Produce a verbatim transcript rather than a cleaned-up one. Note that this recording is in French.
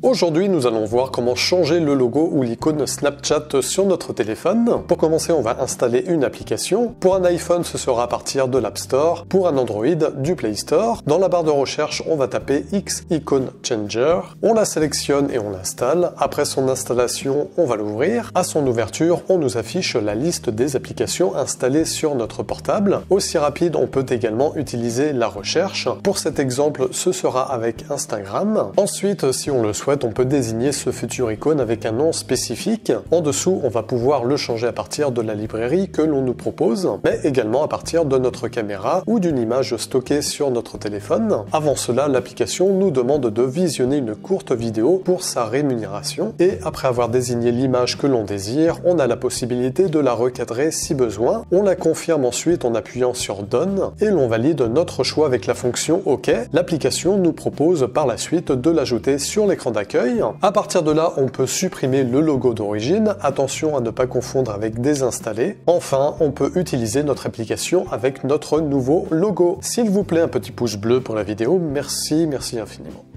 Aujourd'hui, nous allons voir comment changer le logo ou l'icône Snapchat sur notre téléphone. Pour commencer, on va installer une application. Pour un iPhone, ce sera à partir de l'App Store. Pour un Android, du Play Store. Dans la barre de recherche, on va taper X Icon Changer. On la sélectionne et on l'installe. Après son installation, on va l'ouvrir. À son ouverture, on nous affiche la liste des applications installées sur notre portable. Aussi rapide, on peut également utiliser la recherche. Pour cet exemple, ce sera avec Instagram. Ensuite, si on le souhaite, on peut désigner ce futur icône avec un nom spécifique. En dessous, on va pouvoir le changer à partir de la librairie que l'on nous propose, mais également à partir de notre caméra ou d'une image stockée sur notre téléphone. Avant cela, l'application nous demande de visionner une courte vidéo pour sa rémunération et après avoir désigné l'image que l'on désire, on a la possibilité de la recadrer si besoin. On la confirme ensuite en appuyant sur Done et l'on valide notre choix avec la fonction OK. L'application nous propose par la suite de l'ajouter sur l'écran d'accueil. À partir de là, on peut supprimer le logo d'origine. Attention à ne pas confondre avec désinstaller. Enfin, on peut utiliser notre application avec notre nouveau logo. S'il vous plaît, un petit pouce bleu pour la vidéo. Merci, merci infiniment.